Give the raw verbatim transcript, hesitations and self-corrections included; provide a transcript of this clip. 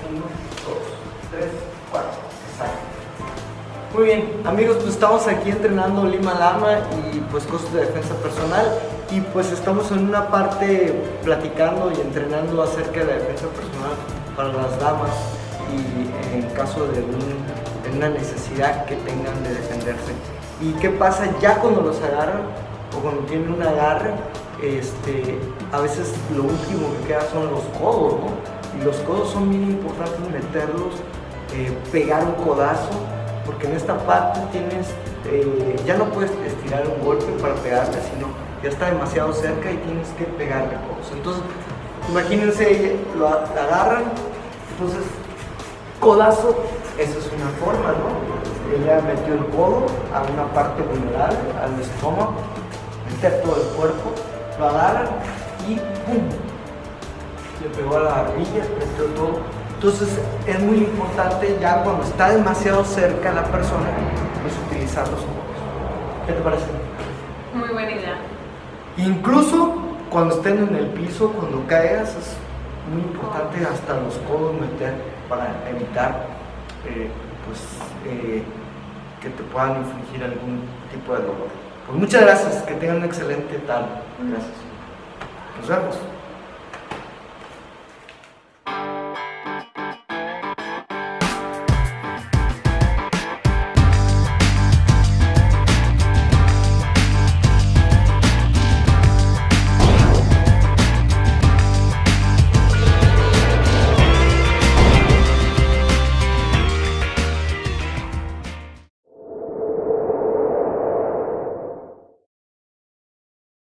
uno, dos, tres, cuatro. Exacto. Muy bien, amigos, pues estamos aquí entrenando Lima Lama y pues cosas de defensa personal, y pues estamos en una parte platicando y entrenando acerca de la defensa personal para las damas y en caso de, un, de una necesidad que tengan de defenderse. ¿Y qué pasa ya cuando los agarran o cuando tienen un agarre? Este, a veces lo último que queda son los codos, ¿no? Y los codos son bien importantes meterlos, eh, pegar un codazo, porque en esta parte tienes, eh, ya no puedes estirar un golpe para pegarle, sino ya está demasiado cerca y tienes que pegarle codos. Entonces, imagínense, lo agarran, entonces, codazo, eso es una forma, ¿no? Ella metió el codo a una parte vulnerable, al estómago, meter todo el cuerpo, lo agarran y ¡pum! Le pegó a la barbilla, metió todo. Entonces es muy importante ya cuando está demasiado cerca la persona, pues utilizar los codos. ¿Qué te parece? Muy buena idea. Incluso cuando estén en el piso, cuando caigas, es muy importante hasta los codos meter para evitar eh, pues, eh, que te puedan infligir algún tipo de dolor. Pues muchas gracias, que tengan una excelente tarde. Gracias. Nos vemos.